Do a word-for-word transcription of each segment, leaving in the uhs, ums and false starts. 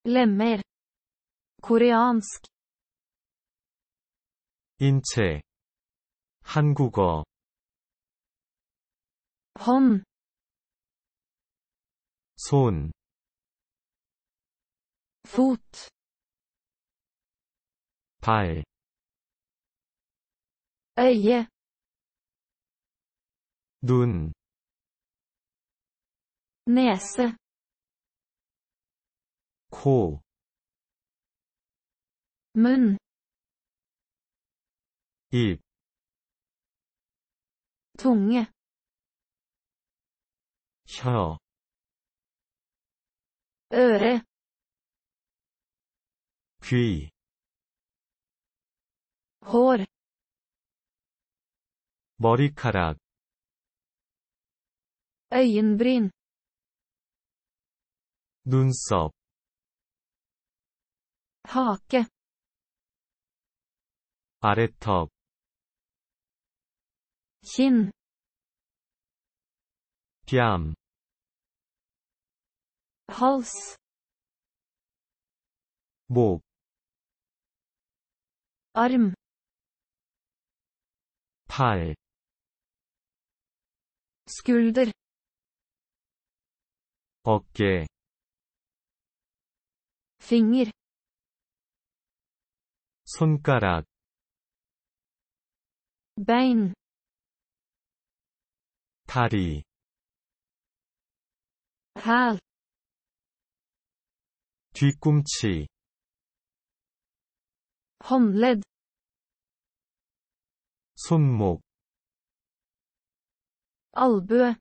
lemmer, koreansk, 인체, 한국어, hånd, 손, fot, 발, øye, 눈, nese, 코, munn, 입, tunge, 혀, øre, 귀, hår, 머리카락, øyenbryn, 눈썹, hake, 아래턱, kinn, 뺨, hals, 목, arm, 팔, skulder, 어깨, finger, 손가락, bein, 다리, hæl, 뒤꿈치, håndledd, 손목, albue,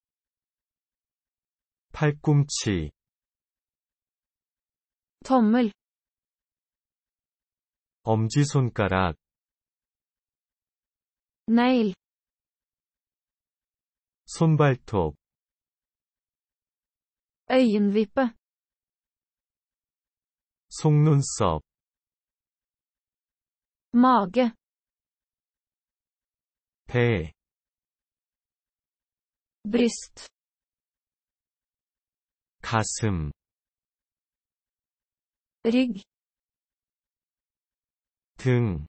팔꿈치, tommel, 엄지손가락, negl, 손발톱, øyenvippe, 속눈썹, mage, 배, bryst, 가슴, rygg, 등,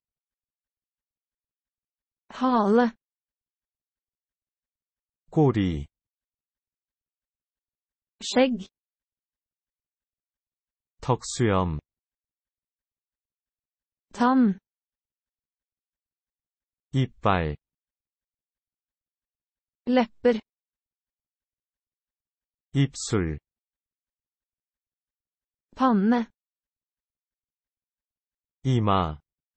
hale, 꼬리, skjegg, 턱수염, tann, 이빨, lepper, 입술, panne, 이마.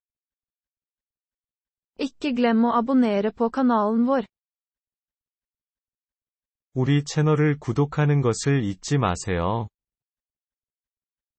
Ikke glem å abonnere på kanalen vår. 우리 채널을 구독하는 것을 잊지 마세요.